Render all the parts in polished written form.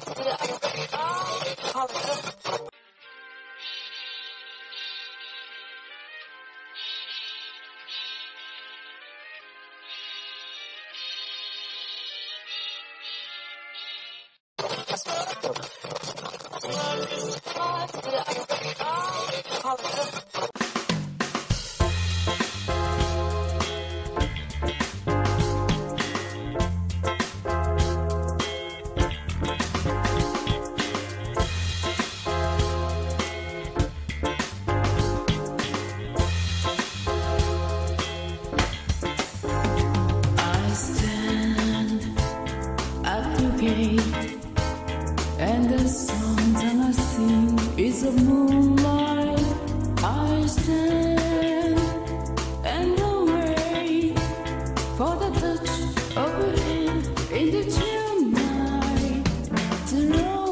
And the song that I sing is a moonlight. I stand and wait for the touch of a hand in the chill night. The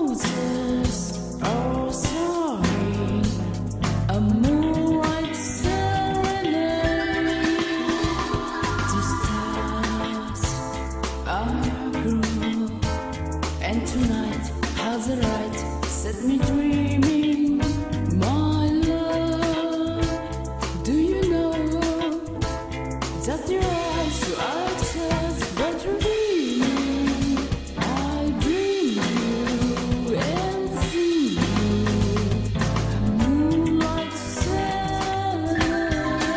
roses are soaring, a moonlight serenade. The stars are blue, and tonight has a right set me dreaming. My love, do you know that your eyes are just but revealing? I dream you and see you, a moonlight serenade.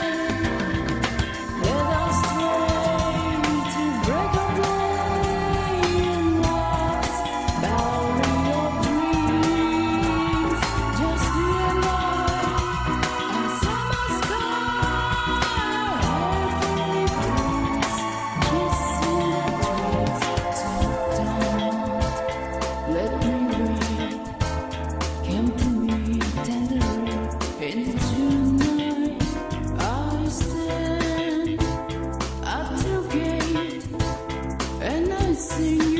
Let us try to break away in love's boundary of dreams. Just you and I, on summer sky, heavenly breeze, kissing the trees. So don't let me wait. Come to me tenderly in the June night. I stand at your gate and I sing